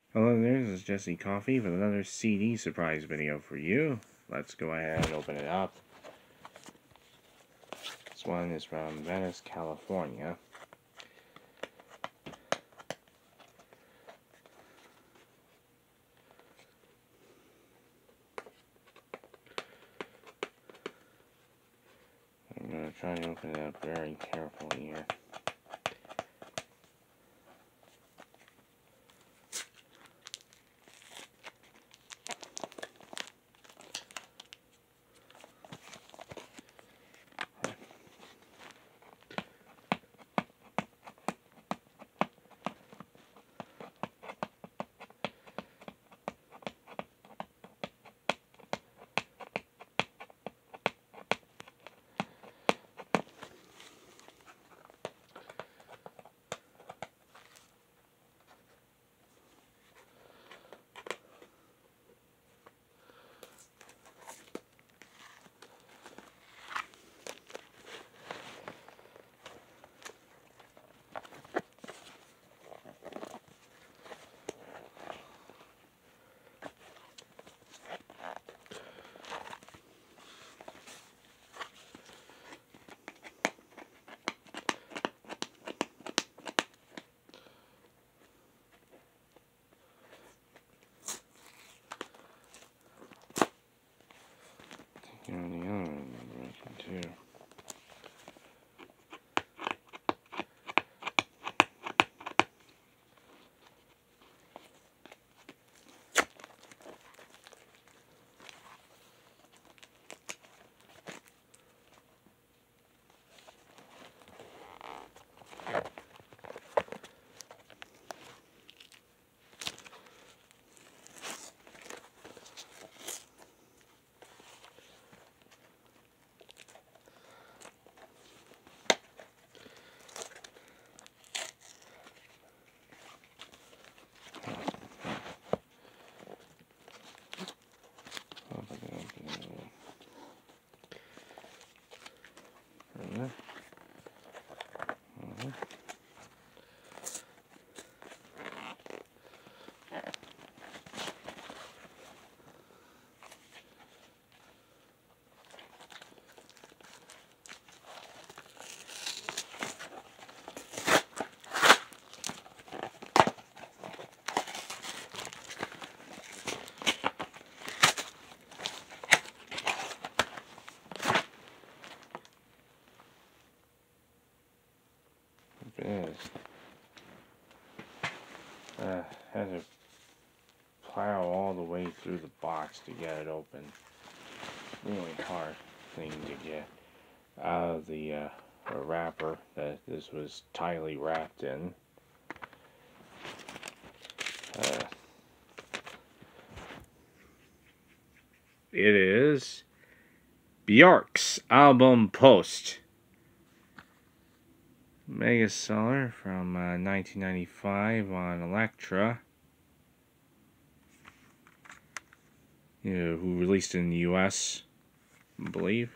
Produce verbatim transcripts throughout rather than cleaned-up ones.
Hello there, this is Jesse Coffee with another C D surprise video for you. Let's go ahead and open it up. This one is from Venice, California. I'm going to try and open it up very carefully here. Here on the other one, too. It is. Uh, had to plow all the way through the box to get it open. Really hard thing to get out of the uh, wrapper that this was tightly wrapped in. Uh, it is Bjork's album Post. Mega seller from uh, nineteen ninety-five on Elektra. You know, who released in the U S, I believe.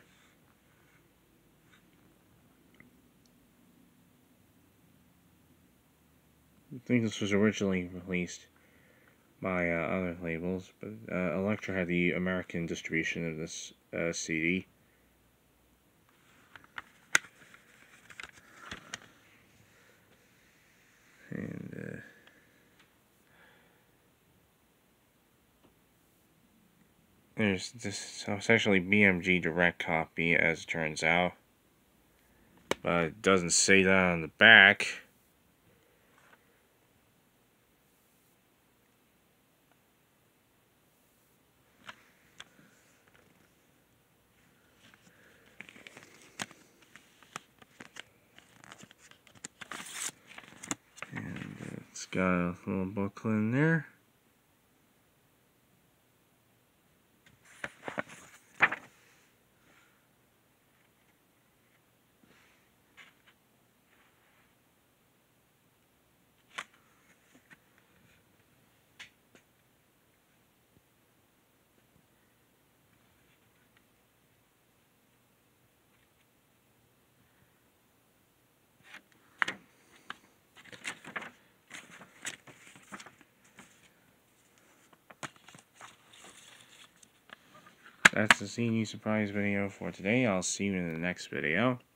I think this was originally released by uh, other labels, but uh, Elektra had the American distribution of this uh, C D. And uh, there's this, so it's actually B M G direct copy, as it turns out, but it doesn't say that on the back. And uh, it's got a little booklet in there. that's the C N E surprise video for today. I'll see you in the next video.